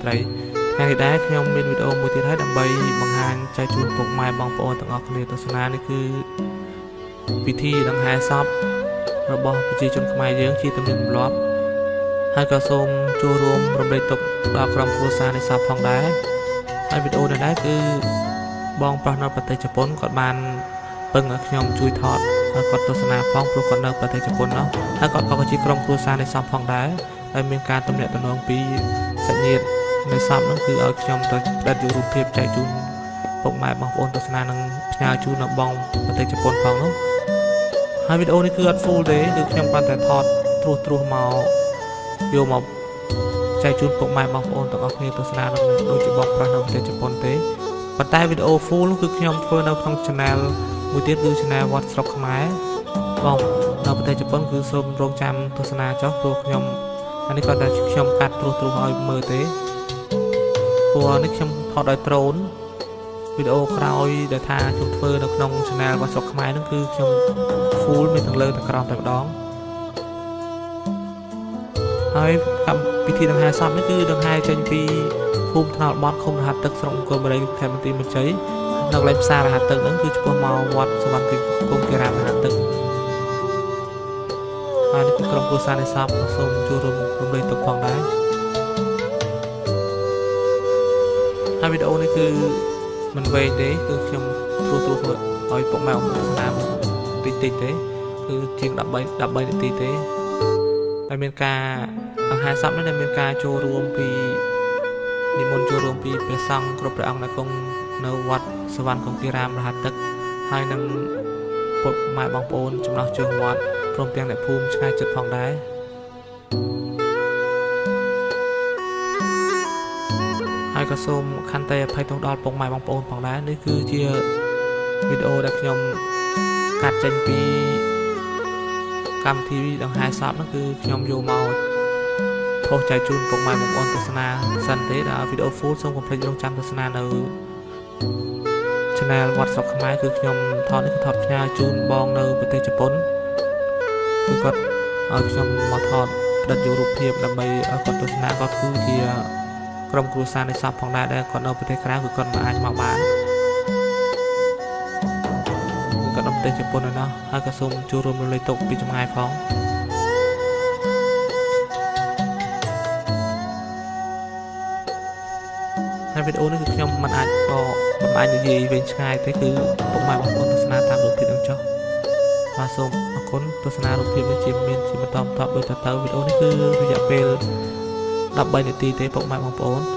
ត្រីថ្ងៃនេះដែរខ្ញុំមានវីដេអូមួយទៀតហើយដើម្បីបង្ហាញចែកជូនពុកម៉ែបងប្អូនទាំងអស់គ្នាទស្សនានេះគឺពិធីដង្ហែសពរបស់ប្រជាជនខ្មែរយើងជាទំនៀមទម្លាប់ហើយក៏សូមចូលរួមរំលែកទុក្ខដល់ក្រុមគ្រួសារនៃសពផងដែរហើយវីដេអូនេះដែរគឺបងប្រុសនៅប្រទេសជប៉ុនគាត់បានពឹងឲ្យខ្ញុំជួយថតហើយគាត់ទស្សនាផងព្រោះគាត់នៅប្រទេសជប៉ុននោះហើយគាត់ក៏ជាក្រុមគ្រួសារនៃសពផងដែរហើយមានការទំនាក់ទំនងពីសាច់ញាតិនៃសពនោះគឺឲ្យខ្ញុំទៅផ្ដិតយករូបភាពចែកជូនពុកម៉ែបងប្អូនទស្សនានិងផ្ញើជូននៅបងប្រទេសជប៉ុនផងនោះហើយវីដេអូនេះគឺអត់ full ទេគឺខ្ញុំគ្រាន់តែថតត្រួសមកយកមកចែកជូនពុកម៉ែបងប្អូនទាំងអស់គ្នាទស្សនានឹងដូចជាបងប្រុសនៅប្រទេសជប៉ុនទេប៉ុន្តែវីដេអូ full នោះគឺខ្ញុំធ្វើនៅក្នុង channel មួយទៀតគឺ channel វត្តស្រុកខ្មែរបងនៅប្រទេសជប៉ុនគឺសូមរងចាំទស្សនាចុះព្រោះខ្ញុំអានេះគាត់តែខ្ញុំកាត់ត្រួសឲ្យមើលទេព្រោះនេះខ្ញុំថតដោយ drone វីដេអូក្រោយដែលថាខ្ញុំធ្វើនៅក្នុង channel វត្តស្រុកខ្មែរនោះគឺខ្ញុំ full មានទាំងលើទាំងក្រោមតែម្ដងហើយកម្មពិធីដង្ហែសពនេះគឺដង្ហែចេញពីភូមិថ្នល់បត់ឃុំរហ័សទឹកស្រុកអង្គរបូរីខេត្តបន្ទាយមានជ័យនៅកន្លែងផ្សាររហ័សទឹកហ្នឹងគឺឆ្ពោះមកវត្តសវណ្ណគង្គគិរាមរហ័សទឹកហើយនេះគឺក្រុមគ្រួសារនៃសពសូមចូលរួមរំលែកទុក្ខផងដែរហើយវីដេអូនេះគឺមិនវែងទេគឺខ្ញុំត្រួសឲ្យពុកម៉ែអង្គទស្សនាតិចទេគឺជាង13នាទីទេហើយមានការដង្ហែសពនេះដែលមានការចូលរួមពីនិមន្តចូលរួមពីព្រះសង្ឃគ្រប់ព្រះអង្គដែលគង់នៅវត្តសវណ្ណគង្គគិរាមរហ័សទឹកហើយនឹងពុកម៉ែបងប្អូនចំណោះជើងវត្តព្រមទាំងអ្នកភូមិឆ្ងាយជិតផងដែរហើយក៏សូមខន្តីអភ័យទោសដល់ពុកម៉ែបងប្អូនផងដែរនេះគឺជាវីដេអូដែលខ្ញុំកាត់ចេញពីកម្មវិធីដង្ហែសពនោះគឺខ្ញុំយកមកផុសចែកជូនពុកម៉ែបងប្អូនទស្សនាសិនទេដល់វីដេអូ full សូមកុំភ្លេចរងចាំទស្សនានៅ channel វត្តស្រុកខ្មែរគឺខ្ញុំថតនេះគឺថតផ្ញើជូនបងនៅប្រទេសជប៉ុនគឺគាត់ឲ្យខ្ញុំមកថតផ្ដិតយករូបភាពដើម្បីឲ្យគាត់ទស្សនាគាត់គឺជាក្រុមគ្រួសារនៃសពផងដែរដែលគាត់នៅប្រទេសក្រៅគឺគាត់មិនអាចមកបានគឺគាត់នៅប្រទេសជប៉ុនឯណោះហើយក៏សូមចូលរួមរំលែកទុក្ខពីចម្ងាយផងហើយវីដេអូនេះគឺខ្ញុំមិនអាចនិយាយវែងឆ្ងាយទេគឺពុកម៉ែបងប្អូនទស្សនាតាមរូបភាពនឹងចុះបាទសូមអរគុណទស្សនារូបភាពនេះជាបន្តដូចតទៅវីដេអូនេះគឺរយៈពេល13នាទីទេពុកម៉ែបងប្អូន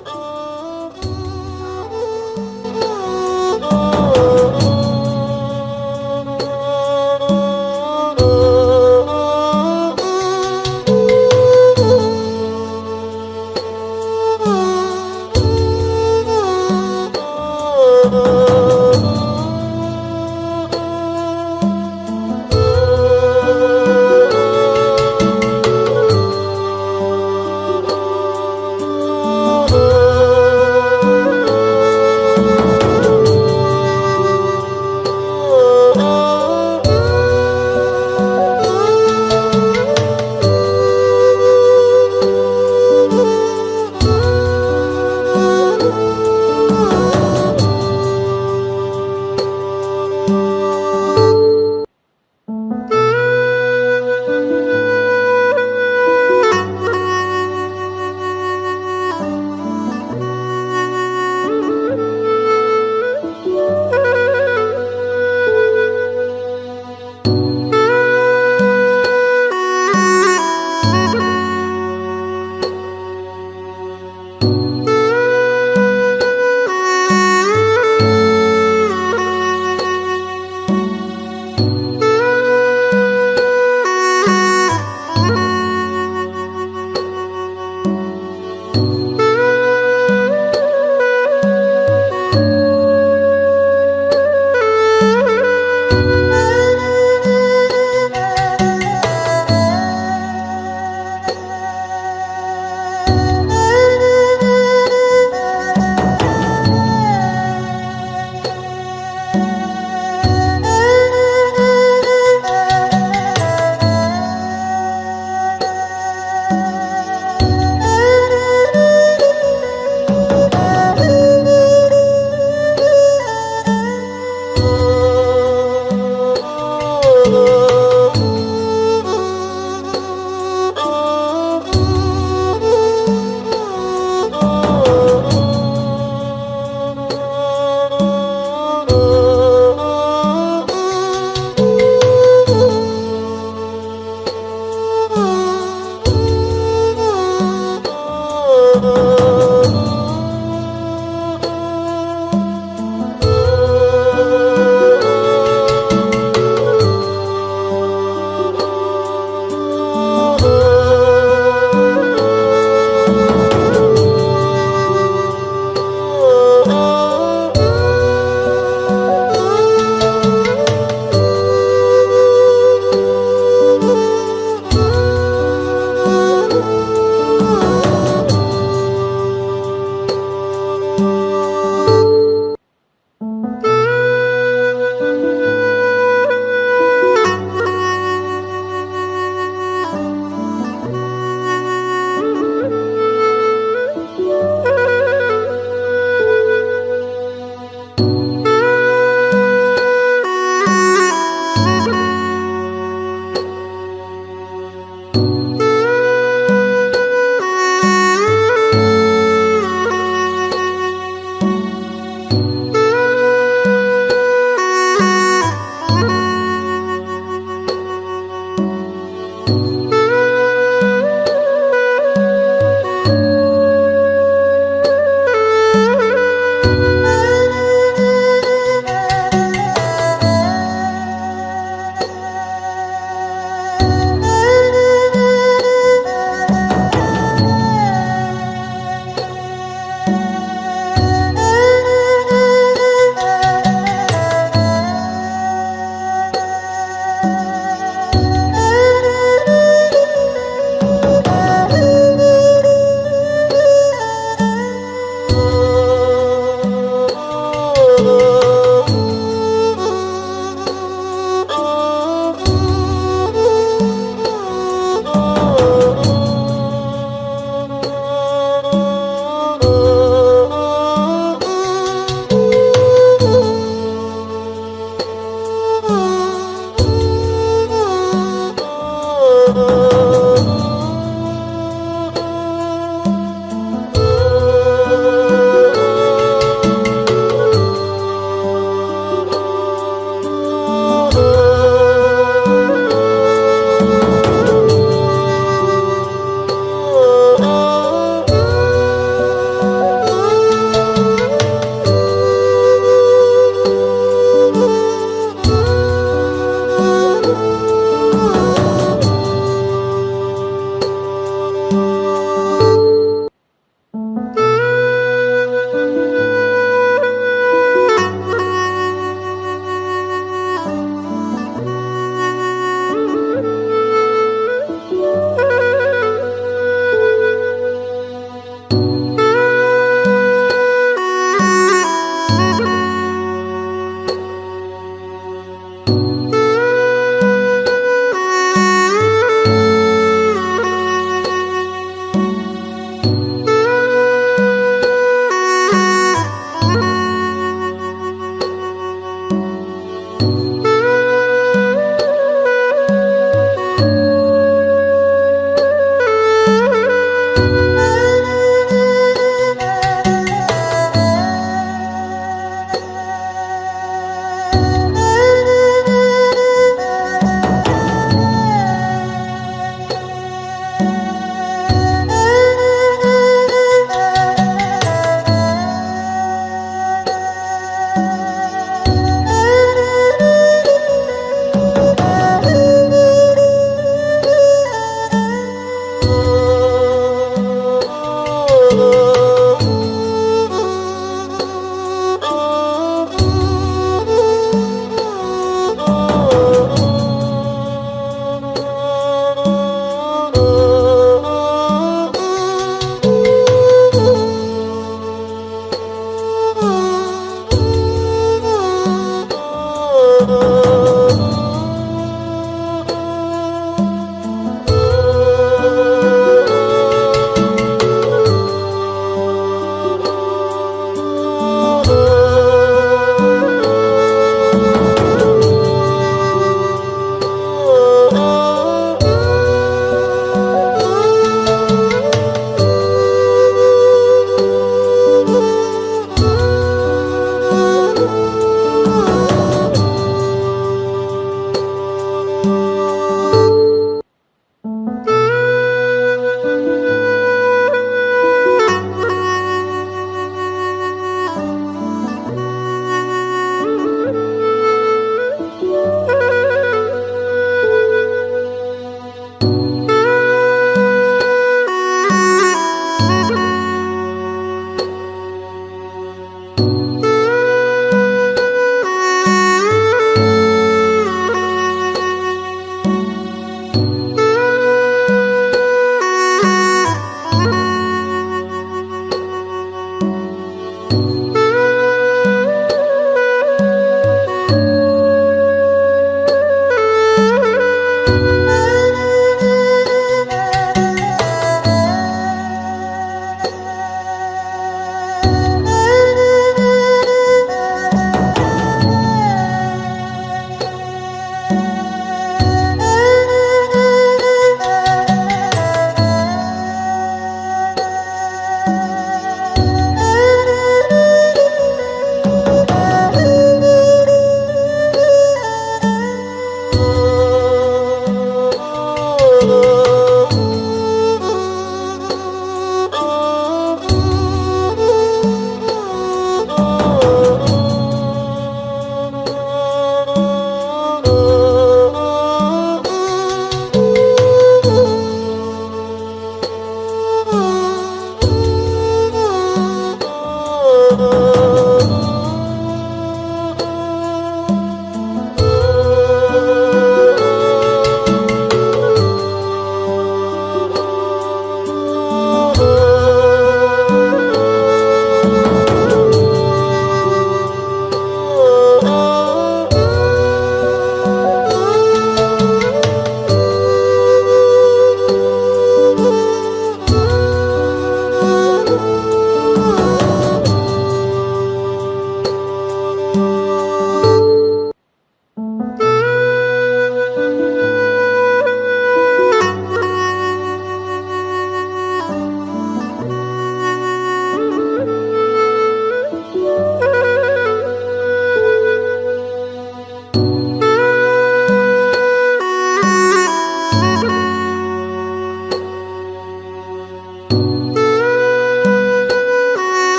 ។